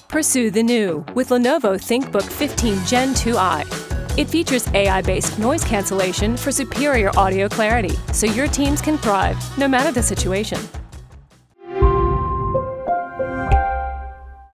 Pursue the new with Lenovo ThinkBook 15 Gen 2i. It features AI-based noise cancellation for superior audio clarity, so your teams can thrive no matter the situation.